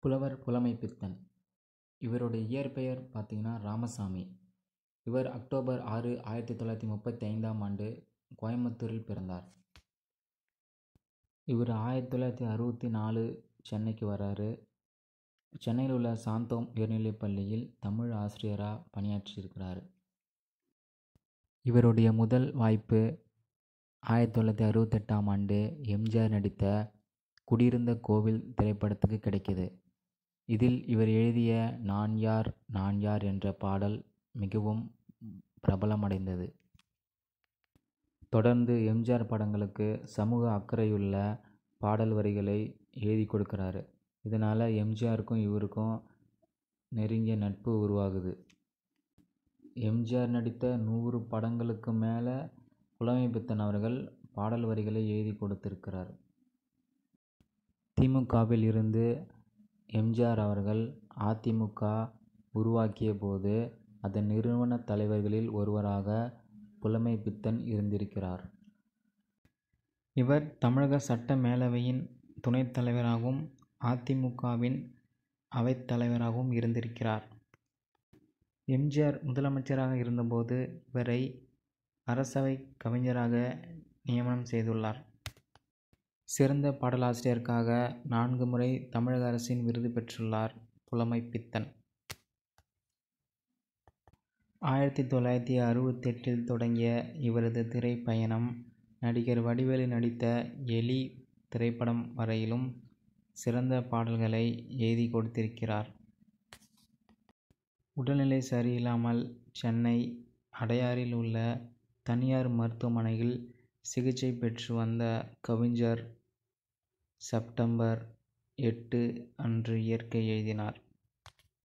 புலவர் புலமைப்பித்தன். இவருடைய இயற்பெயர் பார்த்தீங்கன்னா ராமசாமி. இவர் அக்டோபர் 6, 1935ஆம் ஆண்டு கோயம்புத்தூரில் பிறந்தார். இவர் 1964 சென்னைக்கு வராரு. சென்னையில் உள்ள சாந்தோம் உயர்நிலைப் பள்ளியில் தமிழ் ஆசிரியராக பணியாற்றியிருக்கிறார். இவருடைய முதல் வாய்ப்பு 1968ஆம் ஆண்டு எம்ஜிஆர் நடித்த குடியிருந்த கோவில் திரைப்படத்துக்கு கிடைக்கிது. இதில் இவர் எழுதிய நான் யார் நான் யார் என்ற பாடல் மிகவும் பிரபலமடைந்தது. தொடர்ந்து எம்ஜிஆர் படங்களுக்கு சமூக அக்கறையுள்ள பாடல் வரிகளை எழுதி கொடுக்கிறாரு. இதனால் எம்ஜிஆருக்கும் இவருக்கும் நெருங்கிய நட்பு உருவாகுது. எம்ஜிஆர் நடித்த 100 படங்களுக்கு மேலே புலமைப்பித்தன் அவர்கள் பாடல் வரிகளை எழுதி கொடுத்திருக்கிறார். திமுகவில் இருந்து எம்ஜிஆர் அவர்கள் அதிமுக உருவாக்கிய போது அதன் நிறுவன தலைவர்களில் ஒருவராக புலமைப்பித்தன் இருந்திருக்கிறார். இவர் தமிழக சட்ட மேலவையின் துணைத் தலைவராகவும் அதிமுகவின் அவைத்தலைவராகவும் இருந்திருக்கிறார். எம்ஜிஆர் முதலமைச்சராக இருந்தபோது இவரை அரசவை கவிஞராக நியமனம் செய்துள்ளார். சிறந்த பாடலாசிரியருக்காக 4 முறை தமிழக அரசின் விருது பெற்றுள்ளார் புலமைப்பித்தன். 1968இல் தொடங்கிய இவரது திரைப்பயணம் நடிகர் வடிவேலு நடித்த எலி திரைப்படம் வரையிலும் சிறந்த பாடல்களை எழுதி கொடுத்திருக்கிறார். உடல்நிலை சரியில்லாமல் சென்னை அடையாறில் உள்ள தனியார் மருத்துவமனையில் சிகிச்சை பெற்று வந்த கவிஞர் செப்டம்பர் 8 அன்று இயற்கை எழுதினார்.